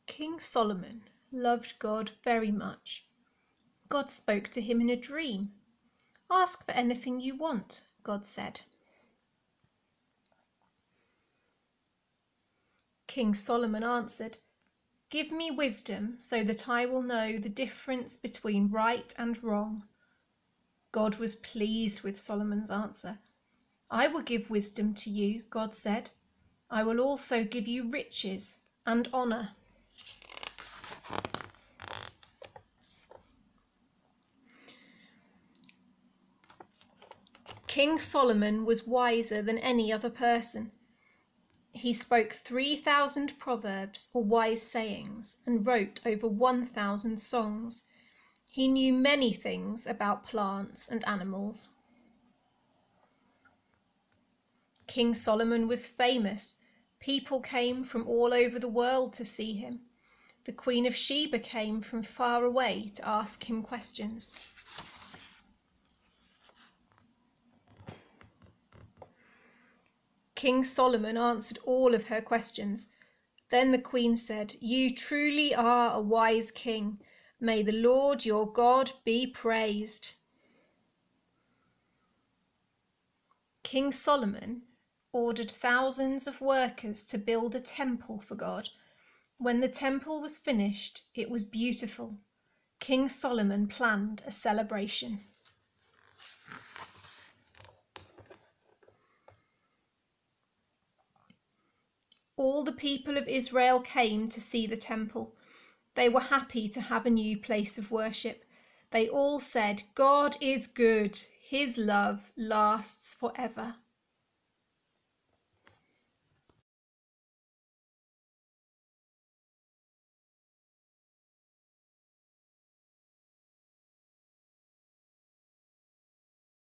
King Solomon loved God very much. God spoke to him in a dream. "Ask for anything you want," God said. King Solomon answered, "Give me wisdom so that I will know the difference between right and wrong." God was pleased with Solomon's answer. "I will give wisdom to you," God said. "I will also give you riches and honour." King Solomon was wiser than any other person. He spoke 3,000 proverbs or wise sayings and wrote over 1,000 songs. He knew many things about plants and animals. King Solomon was famous. People came from all over the world to see him. The Queen of Sheba came from far away to ask him questions. King Solomon answered all of her questions. Then the Queen said, "You truly are a wise king. May the Lord your God be praised." King Solomon ordered thousands of workers to build a temple for God. When the temple was finished, it was beautiful. King Solomon planned a celebration. All the people of Israel came to see the temple. They were happy to have a new place of worship. They all said, "God is good. His love lasts forever."